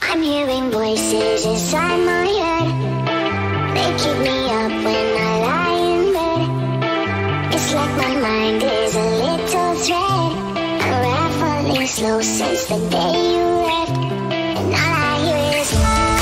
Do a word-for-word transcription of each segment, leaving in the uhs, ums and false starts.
I'm hearing voices inside my head. They keep me up when I lie in bed. It's like my mind is a little thread, unraveling slow since the day you left. And all I hear is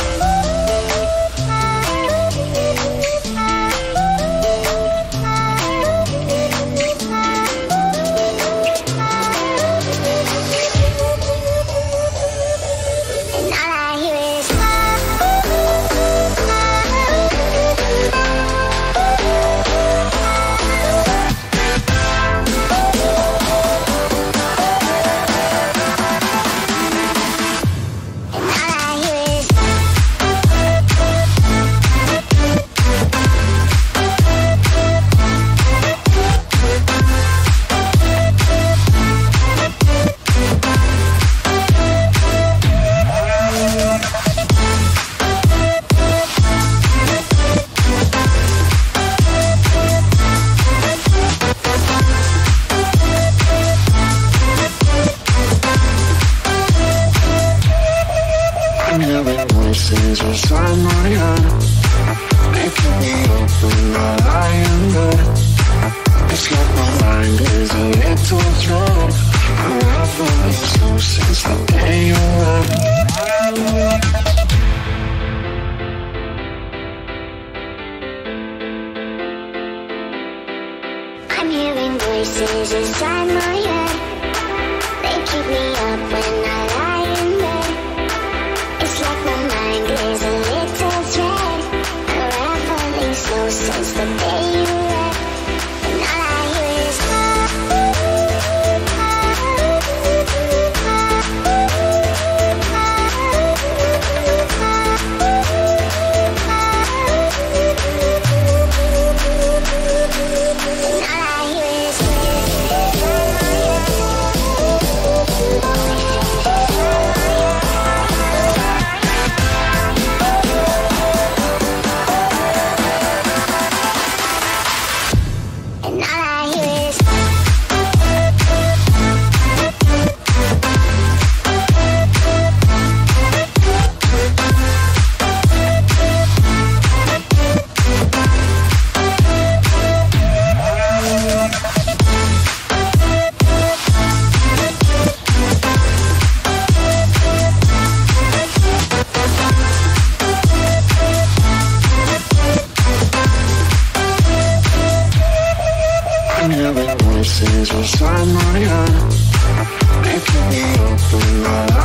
inside my head. They keep me up when I lie in bed. It's like my mind is a little thread, unraveling slow since the day you left. I'm hearing voices inside my head. They keep me up when I lie in bed. It's like my mind is a little thread, unraveling slow since the day you left. And all I hear is voices inside my head. They keep me up when I